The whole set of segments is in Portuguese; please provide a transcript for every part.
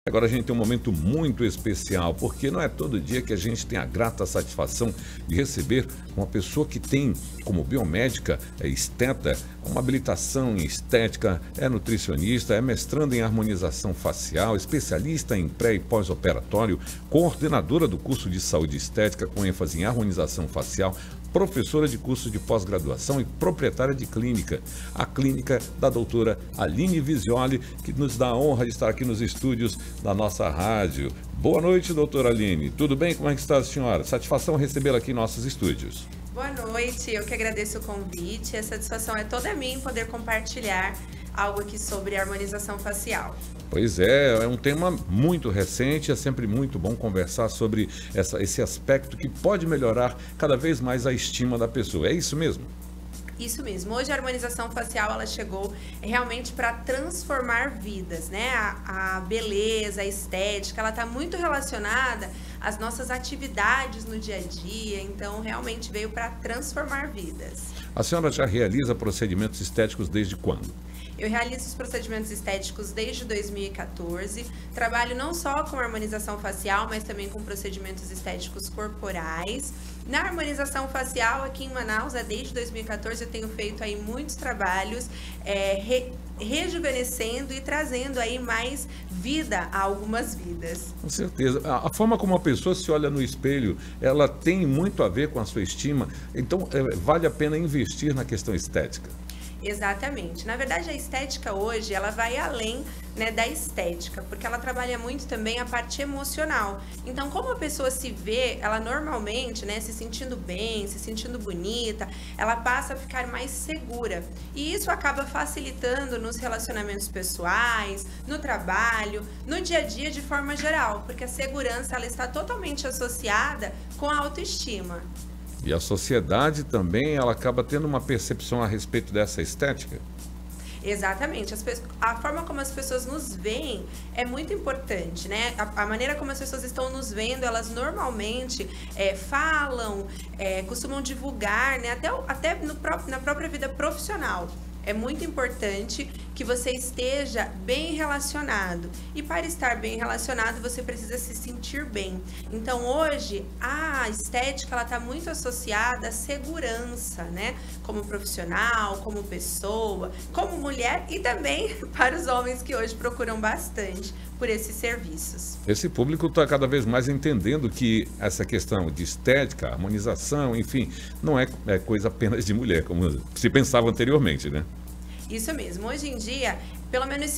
Agora a gente tem um momento muito especial, porque não é todo dia que a gente tem a grata satisfação de receber uma pessoa que tem como biomédica, é esteta, uma habilitação em estética, é nutricionista, é mestrando em harmonização facial, especialista em pré e pós-operatório, coordenadora do curso de saúde estética com ênfase em harmonização facial, professora de curso de pós-graduação e proprietária de clínica, a clínica da doutora Aline Visioli, que nos dá a honra de estar aqui nos estúdios da nossa rádio. Boa noite, doutora Aline. Tudo bem? Como é que está a senhora? Satisfação recebê-la aqui em nossos estúdios. Boa noite, eu que agradeço o convite. A satisfação é toda minha em poder compartilhar algo aqui sobre harmonização facial. Pois é um tema muito recente, é sempre muito bom conversar sobre esse aspecto que pode melhorar cada vez mais a estima da pessoa. É isso mesmo? Isso mesmo. Hoje a harmonização facial ela chegou realmente para transformar vidas, né? A beleza, a estética, ela está muito relacionada às nossas atividades no dia a dia, então realmente veio para transformar vidas. A senhora já realiza procedimentos estéticos desde quando? Eu realizo os procedimentos estéticos desde 2014, trabalho não só com harmonização facial, mas também com procedimentos estéticos corporais. Na harmonização facial, aqui em Manaus, desde 2014, eu tenho feito aí muitos trabalhos rejuvenescendo e trazendo aí mais vida a algumas vidas. Com certeza. A forma como a pessoa se olha no espelho, ela tem muito a ver com a sua estima, então vale a pena investir na questão estética. Exatamente. Na verdade, a estética hoje, ela vai além, né, da estética, porque ela trabalha muito também a parte emocional. Então, como a pessoa se vê, ela normalmente, né, se sentindo bem, se sentindo bonita, ela passa a ficar mais segura. E isso acaba facilitando nos relacionamentos pessoais, no trabalho, no dia a dia de forma geral, porque a segurança, ela está totalmente associada com a autoestima. E a sociedade também, ela acaba tendo uma percepção a respeito dessa estética? Exatamente. A forma como as pessoas nos veem é muito importante, né? A maneira como as pessoas estão nos vendo, elas normalmente falam, costumam divulgar, né? Até na própria vida profissional. É muito importante que você esteja bem relacionado. E para estar bem relacionado, você precisa se sentir bem. Então, hoje, a estética ela está muito associada à segurança, né? Como profissional, como pessoa, como mulher e também para os homens que hoje procuram bastante por esses serviços. Esse público está cada vez mais entendendo que essa questão de estética, harmonização, enfim, não é coisa apenas de mulher, como se pensava anteriormente, né? Isso mesmo. Hoje em dia, pelo menos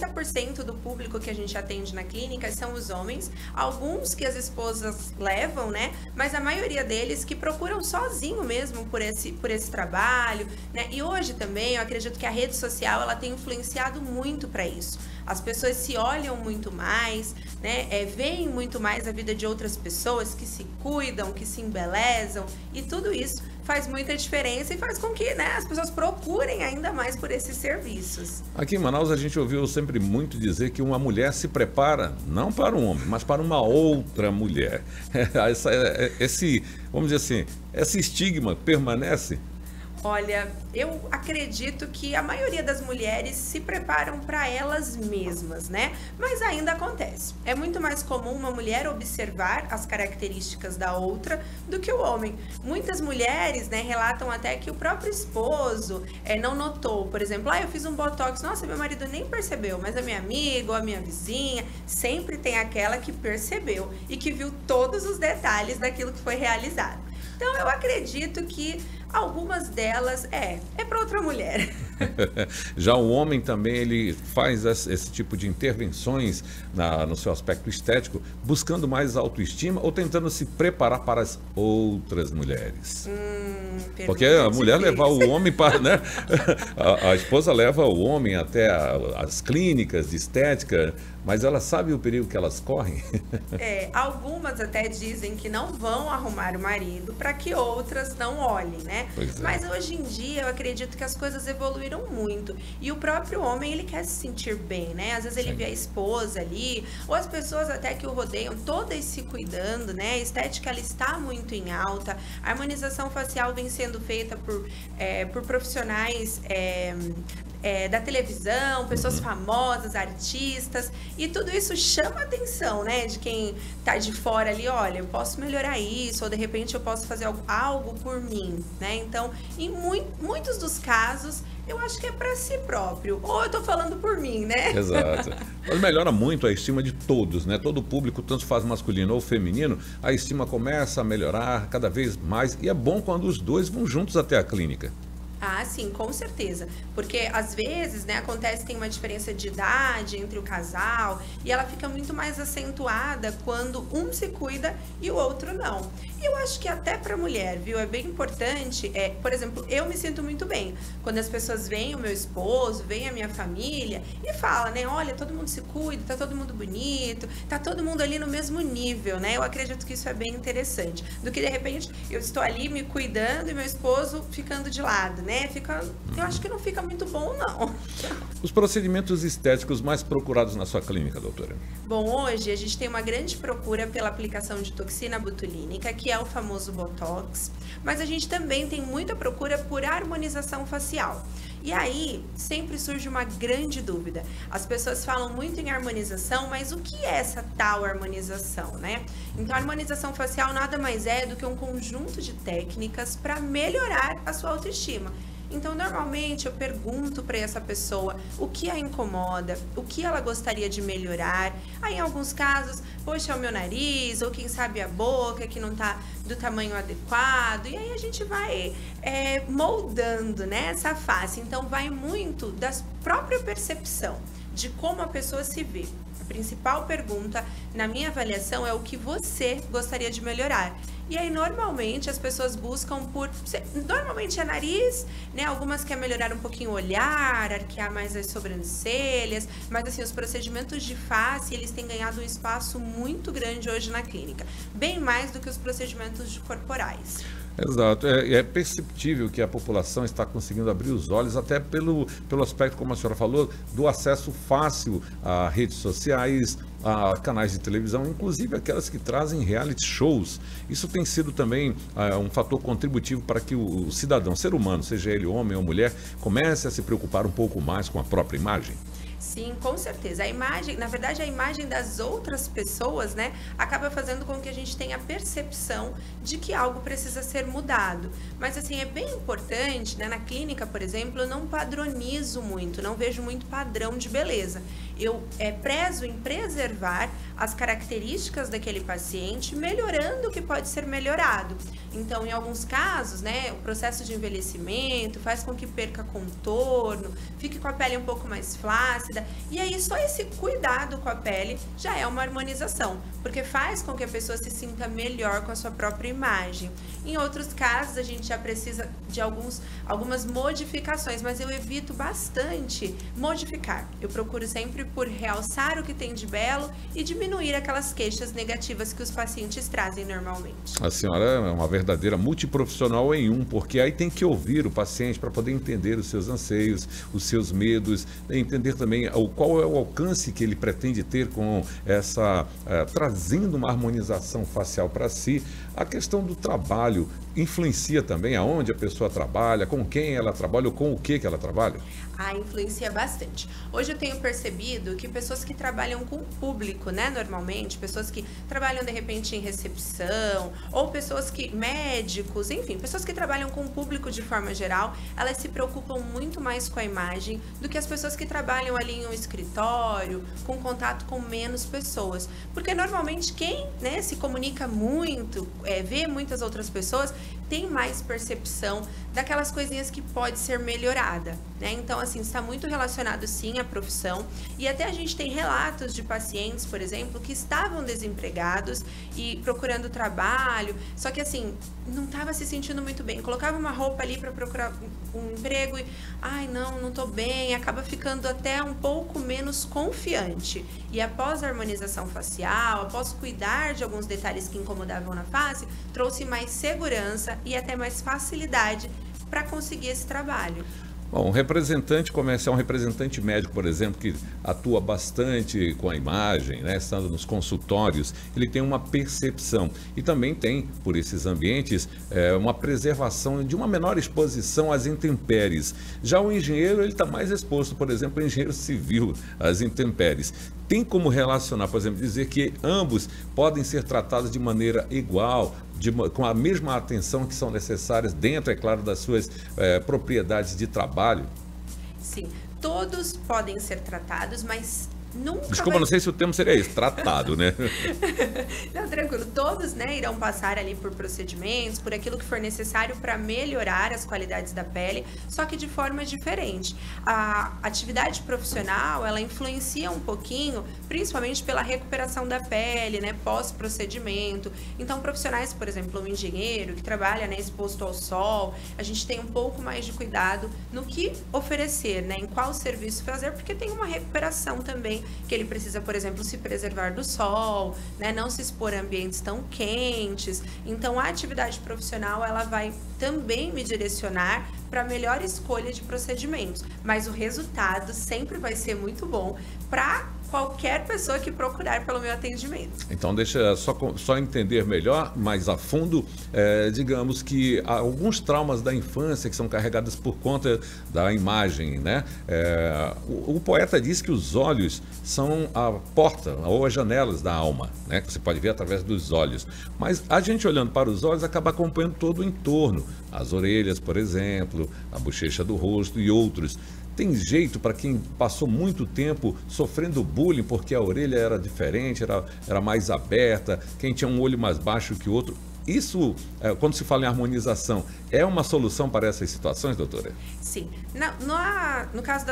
50% do público que a gente atende na clínica são os homens, alguns que as esposas levam, né? Mas a maioria deles que procuram sozinho mesmo por esse trabalho, né? E hoje também eu acredito que a rede social ela tem influenciado muito para isso. As pessoas se olham muito mais, né? Veem muito mais a vida de outras pessoas que se cuidam, que se embelezam e tudo isso faz muita diferença e faz com que, né, as pessoas procurem ainda mais por esses serviços. Aqui em Manaus a gente ouviu sempre muito dizer que uma mulher se prepara não para um homem, mas para uma outra mulher. Vamos dizer assim, esse estigma permanece? Olha, eu acredito que a maioria das mulheres se preparam para elas mesmas, né? Mas ainda acontece. É muito mais comum uma mulher observar as características da outra do que o homem. Muitas mulheres, né, relatam até que o próprio esposo não notou. Por exemplo, eu fiz um botox, nossa, meu marido nem percebeu, mas a minha amiga ou a minha vizinha sempre tem aquela que percebeu e que viu todos os detalhes daquilo que foi realizado. Então, eu acredito que algumas delas é para outra mulher. Já o homem também, ele faz esse tipo de intervenções no seu aspecto estético, buscando mais autoestima ou tentando se preparar para as outras mulheres? Porque a mulher levar o homem para, né? A esposa leva o homem até as clínicas de estética, mas ela sabe o perigo que elas correm? Algumas até dizem que não vão arrumar o marido para que outras não olhem, né? Mas hoje em dia eu acredito que as coisas evoluíram muito. E o próprio homem, ele quer se sentir bem, né? Às vezes ele vê a esposa ali, ou as pessoas até que o rodeiam, todas se cuidando, né? A estética, ela está muito em alta. A harmonização facial vem sendo feita por profissionais da televisão, pessoas famosas, artistas, e tudo isso chama a atenção, né, de quem tá de fora ali, olha, eu posso melhorar isso, ou de repente eu posso fazer algo por mim, né? Então, em muitos dos casos, eu acho que é para si próprio, ou eu tô falando por mim, né? Exato. Mas melhora muito a estima de todos, né? Todo o público, tanto faz masculino ou feminino, a estima começa a melhorar cada vez mais, e é bom quando os dois vão juntos até a clínica. Ah, sim, com certeza. Porque às vezes, né, tem uma diferença de idade entre o casal e ela fica muito mais acentuada quando um se cuida e o outro não. E eu acho que até para mulher, viu, é bem importante, por exemplo, eu me sinto muito bem quando as pessoas veem o meu esposo, veem a minha família e falam, né, olha, todo mundo se cuida, tá todo mundo bonito, tá todo mundo ali no mesmo nível, né? Eu acredito que isso é bem interessante. Do que de repente eu estou ali me cuidando e meu esposo ficando de lado, né? Eu acho que não fica muito bom, não. Os procedimentos estéticos mais procurados na sua clínica, doutora? Bom, hoje a gente tem uma grande procura pela aplicação de toxina botulínica, que é o famoso Botox, mas a gente também tem muita procura por harmonização facial. E aí, sempre surge uma grande dúvida. As pessoas falam muito em harmonização, mas o que é essa tal harmonização, né? Então, a harmonização facial nada mais é do que um conjunto de técnicas para melhorar a sua autoestima. Então, normalmente, eu pergunto para essa pessoa o que a incomoda, o que ela gostaria de melhorar. Aí, em alguns casos, poxa, é o meu nariz, ou quem sabe a boca que não está do tamanho adequado. E aí, a gente vai moldando, né, essa face. Então, vai muito da própria percepção de como a pessoa se vê. A principal pergunta, na minha avaliação, é o que você gostaria de melhorar. E aí, normalmente, as pessoas buscam normalmente é nariz, né? Algumas querem melhorar um pouquinho o olhar, arquear mais as sobrancelhas. Mas, assim, os procedimentos de face, eles têm ganhado um espaço muito grande hoje na clínica. Bem mais do que os procedimentos corporais. Exato, é perceptível que a população está conseguindo abrir os olhos, até pelo aspecto, como a senhora falou, do acesso fácil a redes sociais, a canais de televisão, inclusive aquelas que trazem reality shows. Isso tem sido também um fator contributivo para que o cidadão, ser humano, seja ele homem ou mulher, comece a se preocupar um pouco mais com a própria imagem. Sim, com certeza. A imagem, na verdade, a imagem das outras pessoas, né, acaba fazendo com que a gente tenha a percepção de que algo precisa ser mudado. Mas, assim, é bem importante, né, na clínica, por exemplo, eu não padronizo muito, não vejo muito padrão de beleza. Eu prezo em preservar as características daquele paciente, melhorando o que pode ser melhorado. Então, em alguns casos, né, o processo de envelhecimento faz com que perca contorno, fique com a pele um pouco mais flácida, e aí só esse cuidado com a pele já é uma harmonização, porque faz com que a pessoa se sinta melhor com a sua própria imagem. Em outros casos, a gente já precisa de algumas modificações, mas eu evito bastante modificar. Eu procuro sempre por realçar o que tem de belo e diminuir aquelas queixas negativas que os pacientes trazem normalmente. A senhora é uma verdadeira multiprofissional em um, porque aí tem que ouvir o paciente para poder entender os seus anseios, os seus medos, entender também qual é o alcance que ele pretende ter com trazendo uma harmonização facial para si. A questão do trabalho influencia também aonde a pessoa trabalha, com quem ela trabalha ou com o que ela trabalha? Influencia bastante. Hoje eu tenho percebido que pessoas que trabalham com o público, né, normalmente, pessoas que trabalham de repente em recepção, ou pessoas médicos, enfim, pessoas que trabalham com o público de forma geral, elas se preocupam muito mais com a imagem do que as pessoas que trabalham ali em um escritório, com contato com menos pessoas. Porque normalmente quem, né, se comunica muito, vê muitas outras pessoas, tem mais percepção daquelas coisinhas que pode ser melhorada, né? Então, assim, está muito relacionado sim à profissão, e até a gente tem relatos de pacientes, por exemplo, que estavam desempregados e procurando trabalho, só que assim, não estava se sentindo muito bem, colocava uma roupa ali para procurar um emprego e, não tô bem, acaba ficando até um pouco menos confiante. E após a harmonização facial, após cuidar de alguns detalhes que incomodavam na face, trouxe mais segurança e até mais facilidade para conseguir esse trabalho. Bom, um representante comercial, um representante médico, por exemplo, que atua bastante com a imagem, né, estando nos consultórios, ele tem uma percepção e também tem, por esses ambientes, uma preservação de uma menor exposição às intempéries. Já o engenheiro, ele está mais exposto, por exemplo, o engenheiro civil às intempéries. Tem como relacionar, por exemplo, dizer que ambos podem ser tratados de maneira igual, com a mesma atenção que são necessárias dentro, é claro, das suas propriedades de trabalho? Sim, todos podem ser tratados, mas nunca Desculpa, não sei se o termo seria esse, tratado, né? Não, tranquilo. Todos, né, irão passar ali por procedimentos, por aquilo que for necessário para melhorar as qualidades da pele, só que de forma diferente. A atividade profissional, ela influencia um pouquinho, principalmente pela recuperação da pele, né, pós-procedimento. Então, profissionais, por exemplo, um engenheiro que trabalha, né, exposto ao sol, a gente tem um pouco mais de cuidado no que oferecer, né, em qual serviço fazer, porque tem uma recuperação também que ele precisa, por exemplo, se preservar do sol, né, não se expor a ambientes tão quentes. Então, a atividade profissional, ela vai também me direcionar para a melhor escolha de procedimentos, mas o resultado sempre vai ser muito bom para qualquer pessoa que procurar pelo meu atendimento. Então, deixa só entender melhor, mais a fundo, digamos que há alguns traumas da infância que são carregados por conta da imagem, né? O poeta diz que os olhos são a porta ou as janelas da alma, né? Que você pode ver através dos olhos. Mas a gente olhando para os olhos acaba acompanhando todo o entorno, as orelhas, por exemplo, a bochecha do rosto e outros. Tem jeito para quem passou muito tempo sofrendo bullying porque a orelha era diferente, era mais aberta, quem tinha um olho mais baixo que o outro? Isso, quando se fala em harmonização, é uma solução para essas situações, doutora? Sim. No caso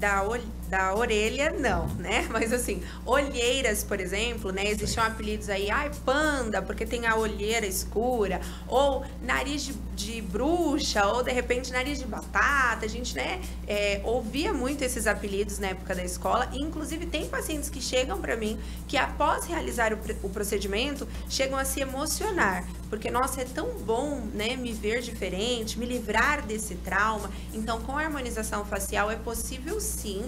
da orelha, não, né? Mas assim, olheiras, por exemplo, né? Existiam apelidos aí, panda, porque tem a olheira escura, ou nariz de bruxa, ou de repente nariz de batata. A gente, né, ouvia muito esses apelidos na época da escola. E, inclusive, tem pacientes que chegam para mim que após realizar o procedimento, chegam a se emocionar. Porque, nossa, é tão bom, né, me ver diferente, me livrar desse trauma. Então, com a harmonização facial é possível sim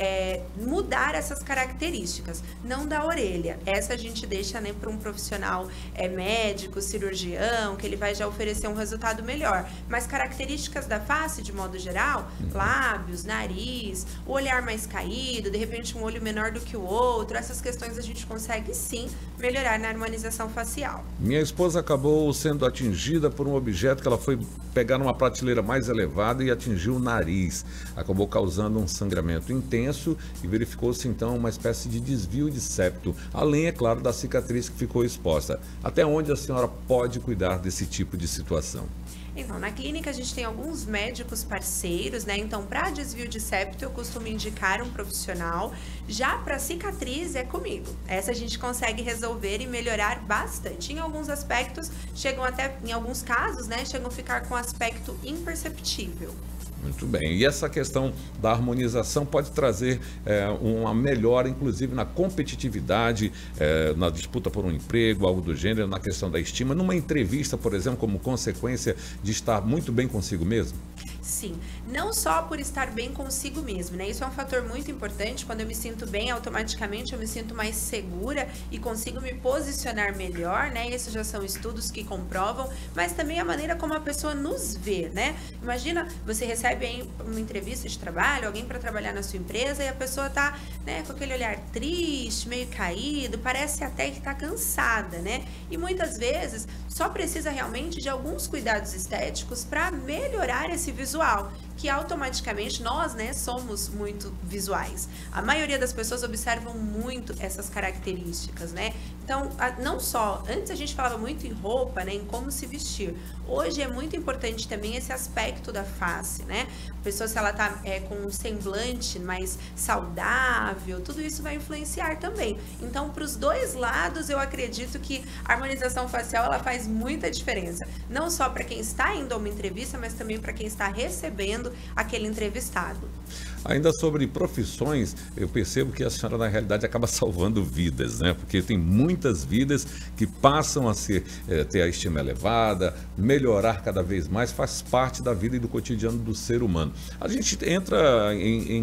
mudar essas características. Não da orelha. Essa a gente deixa, né, para um profissional médico, cirurgião, que ele vai já oferecer um resultado melhor. Mas características da face, de modo geral, lábios, nariz, o olhar mais caído, de repente um olho menor do que o outro, essas questões a gente consegue sim melhorar na harmonização facial. Minha esposa acabou sendo atingida por um objeto que ela foi pegar numa prateleira mais elevada e atingiu o nariz. Acabou causando um sangramento intenso e verificou-se então uma espécie de desvio de septo, além, é claro, da cicatriz que ficou exposta. Até onde a senhora pode cuidar desse tipo de situação? Então, na clínica a gente tem alguns médicos parceiros, né? Então, para desvio de septo eu costumo indicar um profissional. Já para cicatriz é comigo. Essa a gente consegue resolver e melhorar bastante. Em alguns aspectos, chegam até, em alguns casos, né? Chegam a ficar com aspecto imperceptível. Muito bem. E essa questão da harmonização pode trazer uma melhora, inclusive, na competitividade, na disputa por um emprego, algo do gênero, na questão da estima, numa entrevista, por exemplo, como consequência de estar muito bem consigo mesmo? Sim, não só por estar bem consigo mesmo, né? Isso é um fator muito importante. Quando eu me sinto bem, automaticamente eu me sinto mais segura e consigo me posicionar melhor, né? Esses já são estudos que comprovam, mas também a maneira como a pessoa nos vê, né? Imagina, você recebe aí uma entrevista de trabalho, alguém para trabalhar na sua empresa e a pessoa tá, né, com aquele olhar triste, meio caído, parece até que tá cansada, né? E muitas vezes só precisa realmente de alguns cuidados estéticos para melhorar esse visual, que automaticamente nós, né, somos muito visuais. A maioria das pessoas observam muito essas características, né? Então, não só, antes a gente falava muito em roupa, né, em como se vestir. Hoje é muito importante também esse aspecto da face, né? A pessoa, se ela tá com um semblante mais saudável, tudo isso vai influenciar também. Então, para os dois lados, eu acredito que a harmonização facial, ela faz muita diferença. Não só para quem está indo a uma entrevista, mas também para quem está recebendo atendendo aquele entrevistado. Ainda sobre profissões, eu percebo que a senhora, na realidade, acaba salvando vidas, né? Porque tem muitas vidas que passam a ter a estima elevada, melhorar cada vez mais, faz parte da vida e do cotidiano do ser humano. A gente entra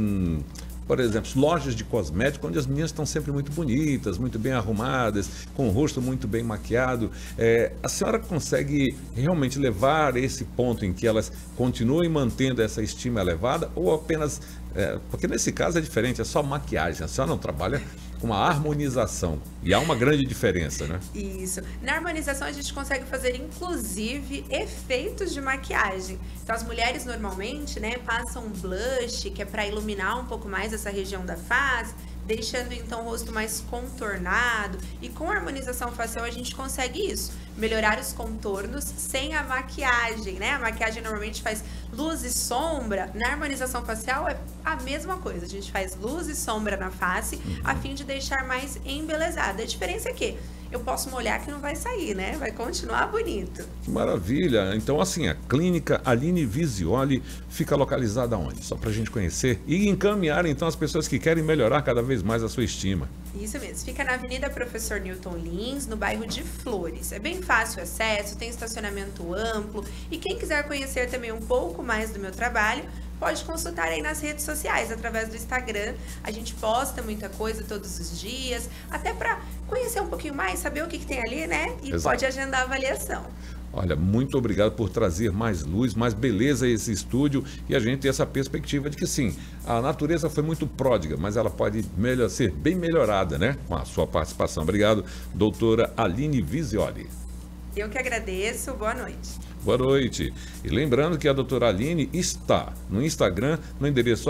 por exemplo, lojas de cosméticos, onde as meninas estão sempre muito bonitas, muito bem arrumadas, com o rosto muito bem maquiado. A senhora consegue realmente levar esse ponto em que elas continuem mantendo essa estima elevada ou apenas... porque nesse caso é diferente, é só maquiagem, a senhora não trabalha com a harmonização, e há uma grande diferença, né? Isso. Na harmonização a gente consegue fazer, inclusive, efeitos de maquiagem. Então as mulheres normalmente, né, passam um blush, que é para iluminar um pouco mais essa região da face, deixando então o rosto mais contornado, e com a harmonização facial a gente consegue isso, melhorar os contornos sem a maquiagem, né? A maquiagem normalmente faz luz e sombra, na harmonização facial é a mesma coisa, a gente faz luz e sombra na face a fim de deixar mais embelezada. A diferença é que eu posso molhar que não vai sair, né? Vai continuar bonito. Que maravilha! Então, assim, a clínica Aline Visioli fica localizada onde? Só para a gente conhecer e encaminhar, então, as pessoas que querem melhorar cada vez mais a sua estima. Isso mesmo. Fica na Avenida Professor Newton Lins, no bairro de Flores. É bem fácil o acesso, tem estacionamento amplo. E quem quiser conhecer também um pouco mais do meu trabalho, pode consultar aí nas redes sociais, através do Instagram. A gente posta muita coisa todos os dias, até para conhecer um pouquinho mais, saber o que tem ali, né? E Exato. Pode agendar a avaliação. Olha, muito obrigado por trazer mais luz, mais beleza a esse estúdio e a gente ter essa perspectiva de que sim, a natureza foi muito pródiga, mas ela pode ser bem melhorada, né? Com a sua participação. Obrigado, doutora Aline Visioli. Eu que agradeço, boa noite. Boa noite. E lembrando que a doutora Aline está no Instagram, no endereço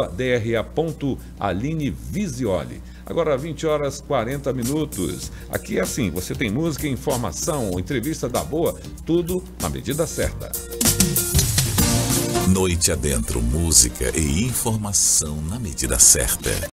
@dra.alinevisioli. Agora 20h40. Aqui é assim, você tem música, informação, entrevista da boa, tudo na medida certa. Noite adentro, música e informação na medida certa.